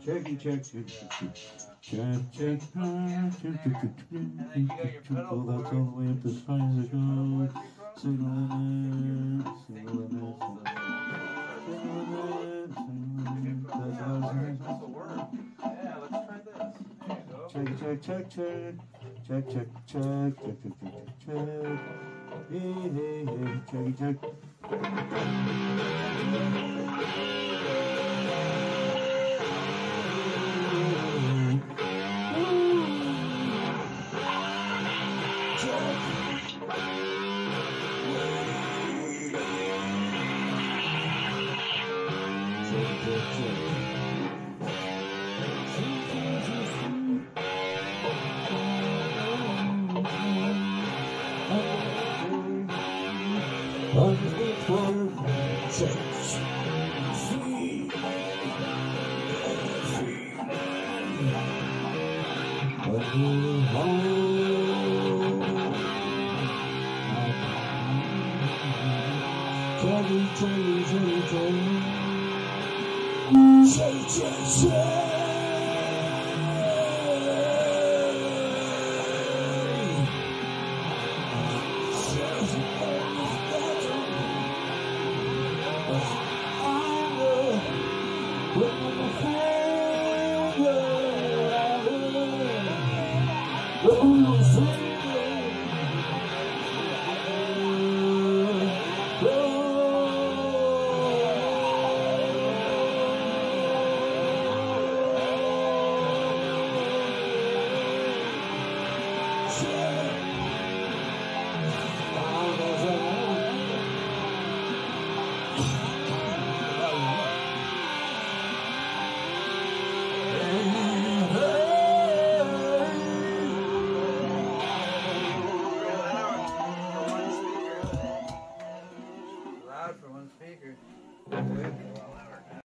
Checky, check, check, check, check, pull that all the way up as high as it goes. Single limit, single limit, check, check, check, check, check, check, check, check, check, check, check, hey, hey, hey, checky, check. Loud for one speaker.